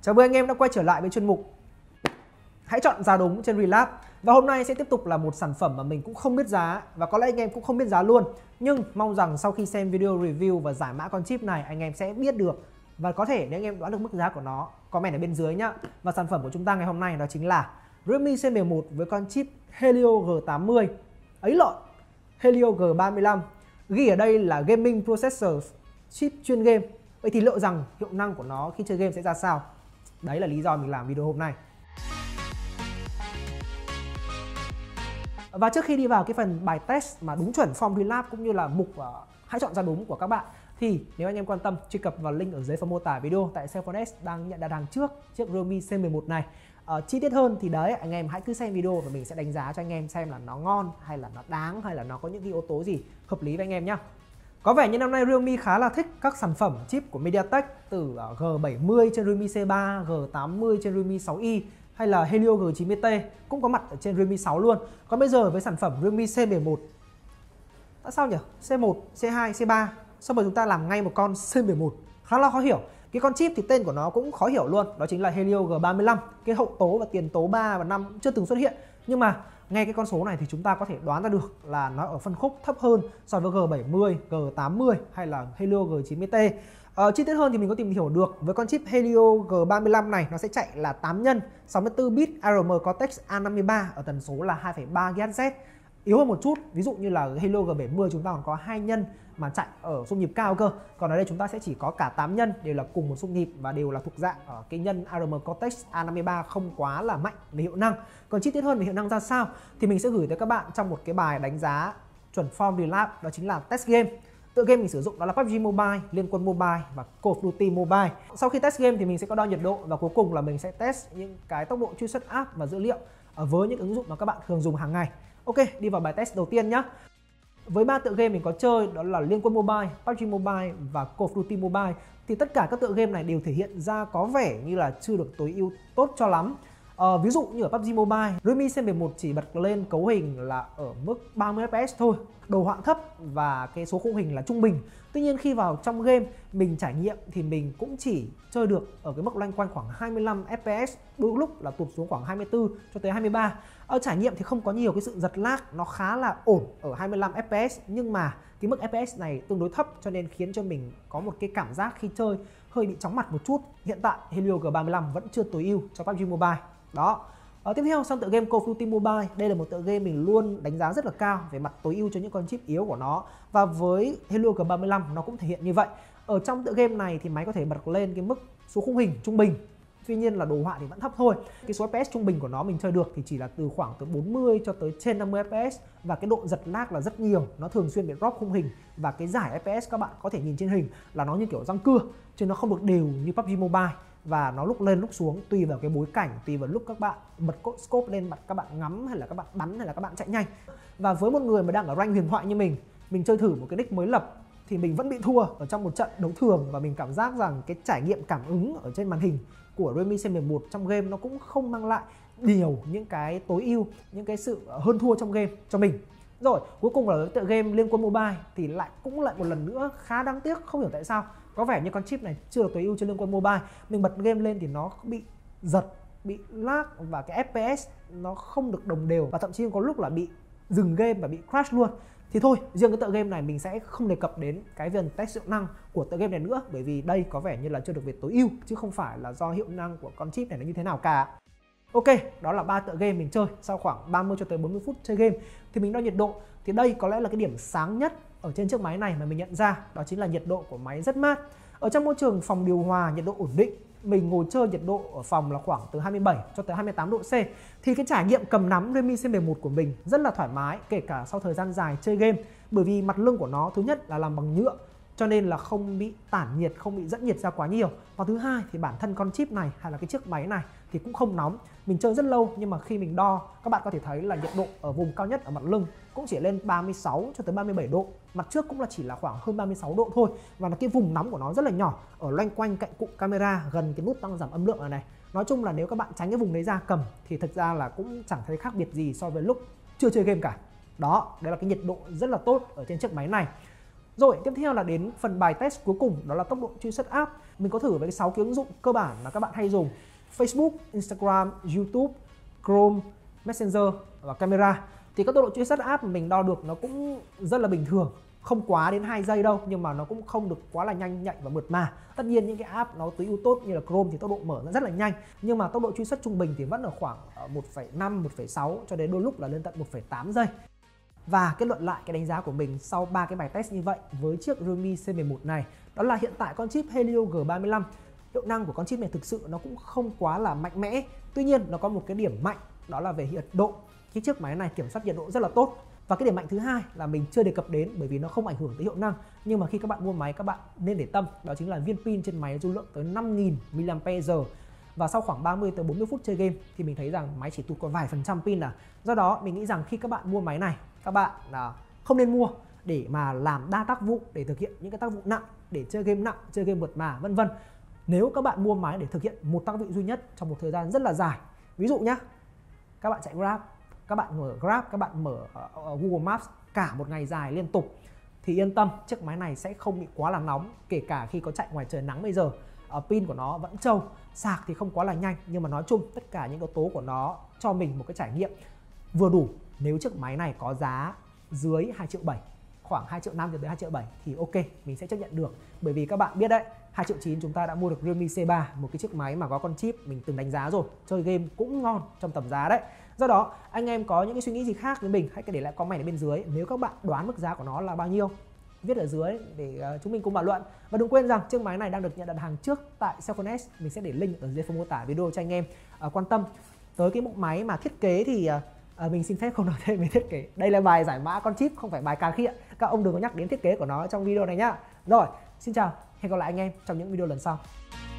Chào mừng anh em đã quay trở lại với chuyên mục Hãy chọn giá đúng trên Relab. Và hôm nay sẽ tiếp tục là một sản phẩm mà mình cũng không biết giá và có lẽ anh em cũng không biết giá luôn. Nhưng mong rằng sau khi xem video review và giải mã con chip này anh em sẽ biết được và có thể nếu anh em đoán được mức giá của nó, comment ở bên dưới nhá. Và sản phẩm của chúng ta ngày hôm nay đó chính là Realme C11 với con chip Helio G80. Ấy lộn, Helio G35. Ghi ở đây là Gaming Processor, chip chuyên game. Vậy thì liệu rằng hiệu năng của nó khi chơi game sẽ ra sao? Đấy là lý do mình làm video hôm nay. Và trước khi đi vào cái phần bài test mà đúng chuẩn form Relab cũng như là mục hãy chọn giá đúng của các bạn, thì nếu anh em quan tâm truy cập vào link ở dưới phần mô tả video. Tại Cellphone S đang nhận đặt hàng trước chiếc Realme C11 này. Chi tiết hơn thì đấy, anh em hãy cứ xem video và mình sẽ đánh giá cho anh em xem là nó ngon hay là nó đáng hay là nó có những cái yếu tố gì hợp lý với anh em nhé. Có vẻ như năm nay Realme khá là thích các sản phẩm chip của MediaTek, từ G70 trên Realme C3, G80 trên Realme 6i hay là Helio G90T cũng có mặt ở trên Realme 6 luôn. Còn bây giờ với sản phẩm Realme C11, tại sao nhỉ? C1, C2, C3, sao mà chúng ta làm ngay một con C11? Khá là khó hiểu. Cái con chip thì tên của nó cũng khó hiểu luôn, đó chính là Helio G35. Cái hậu tố và tiền tố 3 và 5 chưa từng xuất hiện. Nhưng mà nghe cái con số này thì chúng ta có thể đoán ra được là nó ở phân khúc thấp hơn so với G70, G80 hay là Helio G90T. Chi tiết hơn thì mình có tìm hiểu được với con chip Helio G35 này nó sẽ chạy là 8 nhân 64 bit ARM Cortex A53 ở tần số là 2,3 GHz. Yếu hơn một chút, ví dụ như là Helio G70 chúng ta còn có 2 nhân mà chạy ở xung nhịp cao cơ. Còn ở đây chúng ta sẽ chỉ có cả 8 nhân đều là cùng một xung nhịp và đều là thuộc dạng ở cái nhân ARM Cortex A53 không quá là mạnh về hiệu năng. Còn chi tiết hơn về hiệu năng ra sao thì mình sẽ gửi tới các bạn trong một cái bài đánh giá chuẩn form Relab, đó chính là test game. Tựa game mình sử dụng đó là PUBG Mobile, Liên Quân Mobile và Call of Duty Mobile. Sau khi test game thì mình sẽ có đo nhiệt độ và cuối cùng là mình sẽ test những cái tốc độ truy xuất app và dữ liệu với những ứng dụng mà các bạn thường dùng hàng ngày. Ok, đi vào bài test đầu tiên nhé. Với 3 tựa game mình có chơi đó là Liên Quân Mobile, PUBG Mobile và Call of Duty Mobile thì tất cả các tựa game này đều thể hiện ra có vẻ như là chưa được tối ưu tốt cho lắm. Ví dụ như ở PUBG Mobile, Realme C11 chỉ bật lên cấu hình là ở mức 30 fps thôi, đồ họa thấp và cái số khung hình là trung bình. Tuy nhiên khi vào trong game mình trải nghiệm thì mình cũng chỉ chơi được ở cái mức loanh quanh khoảng 25 fps, đôi lúc là tụt xuống khoảng 24 cho tới 23. Trải nghiệm thì không có nhiều cái sự giật lag, nó khá là ổn ở 25 fps, nhưng mà cái mức fps này tương đối thấp cho nên khiến cho mình có một cái cảm giác khi chơi hơi bị chóng mặt một chút. Hiện tại Helio G35 vẫn chưa tối ưu cho PUBG Mobile. Đó. Tiếp theo sang tựa game Call of Duty Mobile, đây là một tựa game mình luôn đánh giá rất là cao về mặt tối ưu cho những con chip yếu của nó. Và với Helio G35 nó cũng thể hiện như vậy. Ở trong tựa game này thì máy có thể bật lên cái mức số khung hình trung bình. Tuy nhiên là đồ họa thì vẫn thấp thôi. Cái số FPS trung bình của nó mình chơi được thì chỉ là từ khoảng từ 40 cho tới trên 50 FPS. Và cái độ giật lag là rất nhiều. Nó thường xuyên bị drop khung hình. Và cái giải FPS các bạn có thể nhìn trên hình là nó như kiểu răng cưa, chứ nó không được đều như PUBG Mobile. Và nó lúc lên lúc xuống tùy vào cái bối cảnh, tùy vào lúc các bạn bật scope lên, các bạn ngắm hay là các bạn bắn hay là các bạn chạy nhanh. Và với một người mà đang ở rank huyền thoại như mình chơi thử một cái nick mới lập thì mình vẫn bị thua ở trong một trận đấu thường. Và mình cảm giác rằng cái trải nghiệm cảm ứng ở trên màn hình của Realme C11 trong game nó cũng không mang lại nhiều những cái tối ưu, những cái sự hơn thua trong game cho mình. Rồi cuối cùng là tựa game Liên Quân Mobile thì cũng lại một lần nữa khá đáng tiếc, không hiểu tại sao có vẻ như con chip này chưa được tối ưu cho Liên Quân Mobile. Mình bật game lên thì nó bị giật, bị lag và cái FPS nó không được đồng đều và thậm chí có lúc là bị dừng game và bị crash luôn. Thì thôi, riêng cái tựa game này mình sẽ không đề cập đến cái phần test hiệu năng của tựa game này nữa, bởi vì đây có vẻ như là chưa được về tối ưu chứ không phải là do hiệu năng của con chip này nó như thế nào cả. Ok, đó là 3 tựa game mình chơi. Sau khoảng 30 cho tới 40 phút chơi game thì mình đo nhiệt độ. Thì đây có lẽ là cái điểm sáng nhất ở trên chiếc máy này mà mình nhận ra, đó chính là nhiệt độ của máy rất mát. Ở trong môi trường phòng điều hòa nhiệt độ ổn định, mình ngồi chơi nhiệt độ ở phòng là khoảng từ 27 cho tới 28 độ C. Thì cái trải nghiệm cầm nắm Realme C11 của mình rất là thoải mái, kể cả sau thời gian dài chơi game. Bởi vì mặt lưng của nó thứ nhất là làm bằng nhựa, cho nên là không bị tản nhiệt, không bị dẫn nhiệt ra quá nhiều. Và thứ hai thì bản thân con chip này hay là cái chiếc máy này thì cũng không nóng. Mình chơi rất lâu nhưng mà khi mình đo, các bạn có thể thấy là nhiệt độ ở vùng cao nhất ở mặt lưng cũng chỉ lên 36 cho tới 37 độ. Mặt trước cũng là chỉ là khoảng hơn 36 độ thôi. Và cái vùng nóng của nó rất là nhỏ, ở loanh quanh cạnh cụm camera gần cái nút tăng giảm âm lượng này. Nói chung là nếu các bạn tránh cái vùng đấy ra cầm thì thực ra là cũng chẳng thấy khác biệt gì so với lúc chưa chơi game cả. Đó, đây là cái nhiệt độ rất là tốt ở trên chiếc máy này. Rồi tiếp theo là đến phần bài test cuối cùng, đó là tốc độ truy xuất app. Mình có thử với cái 6 cái ứng dụng cơ bản mà các bạn hay dùng: Facebook, Instagram, YouTube, Chrome, Messenger và camera. Thì các tốc độ truy xuất app mà mình đo được nó cũng rất là bình thường, không quá đến 2 giây đâu, nhưng mà nó cũng không được quá là nhanh nhạy và mượt mà. Tất nhiên những cái app nó tối ưu tốt như là Chrome thì tốc độ mở nó rất là nhanh, nhưng mà tốc độ truy xuất trung bình thì vẫn ở khoảng 1,5, 1,6 cho đến đôi lúc là lên tận 1,8 giây. Và kết luận lại cái đánh giá của mình sau 3 cái bài test như vậy với chiếc Realme C11 này, đó là hiện tại con chip Helio G35, hiệu năng của con chip này thực sự nó cũng không quá là mạnh mẽ. Tuy nhiên nó có một cái điểm mạnh, đó là về nhiệt độ. Cái chiếc máy này kiểm soát nhiệt độ rất là tốt. Và cái điểm mạnh thứ hai là mình chưa đề cập đến bởi vì nó không ảnh hưởng tới hiệu năng, nhưng mà khi các bạn mua máy các bạn nên để tâm, đó chính là viên pin trên máy dung lượng tới 5000 mAh. Và sau khoảng 30 tới 40 phút chơi game thì mình thấy rằng máy chỉ tụt còn vài phần trăm pin à. Do đó mình nghĩ rằng khi các bạn mua máy này, các bạn không nên mua để mà làm đa tác vụ, để thực hiện những cái tác vụ nặng, để chơi game nặng, chơi game mượt mà vân vân. Nếu các bạn mua máy để thực hiện một tác vụ duy nhất trong một thời gian rất là dài, ví dụ nhá, các bạn chạy Grab, các bạn mở Grab, các bạn mở Google Maps cả một ngày dài liên tục, thì yên tâm, chiếc máy này sẽ không bị quá là nóng. Kể cả khi có chạy ngoài trời nắng bây giờ, pin của nó vẫn trâu, sạc thì không quá là nhanh, nhưng mà nói chung tất cả những yếu tố của nó cho mình một cái trải nghiệm vừa đủ. Nếu chiếc máy này có giá dưới 2,7 triệu, khoảng 2,5 triệu cho tới 2,7 triệu thì ok, mình sẽ chấp nhận được. Bởi vì các bạn biết đấy, 2,9 triệu chúng ta đã mua được Realme C3, một cái chiếc máy mà có con chip mình từng đánh giá rồi, chơi game cũng ngon trong tầm giá đấy. Do đó anh em có những cái suy nghĩ gì khác với mình, hãy để lại comment ở bên dưới. Nếu các bạn đoán mức giá của nó là bao nhiêu, viết ở dưới để chúng mình cùng bàn luận. Và đừng quên rằng chiếc máy này đang được nhận đặt hàng trước tại Cellphone S. Mình sẽ để link ở dưới phần mô tả video cho anh em quan tâm tới cái mẫu máy mà thiết kế thì mình xin phép không nói thêm về thiết kế. Đây là bài giải mã con chip, không phải bài cà khịa. Các ông đừng có nhắc đến thiết kế của nó trong video này nhá. Rồi, xin chào, hẹn gặp lại anh em trong những video lần sau.